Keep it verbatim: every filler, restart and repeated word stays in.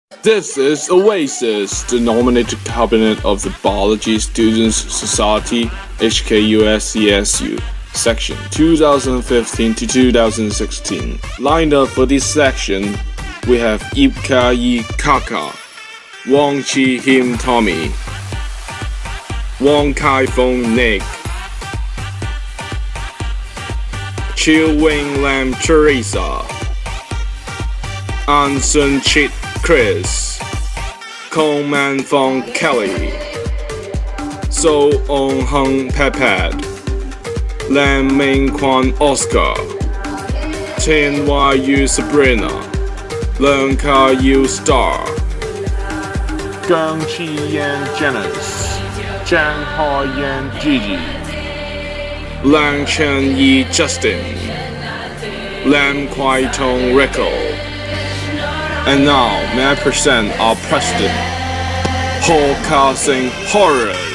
This is OASIS, the nominated cabinet of the Biology Students Society, H K U S T S U, section two thousand fifteen to two thousand sixteen. Lined up for this section, we have Ipka Yi Kaka, Wong Chi Him Tommy, Wong Kai Fong Nick, Chiu Wing Lam Teresa, An Sun Chit Chris, Kong Man Fong Kelly, So On Hung Pepad, Lam Ming Kwan Oscar, Tin Y U Sabrina, Leung Ka Yu Star, Gang Chi Yan Janice, Zhang Ha Yan Gigi, Lang Chen Yi Justin, Lam Kwai Tong Rico. And now, may I present our president, Ho Ka Sing Horace.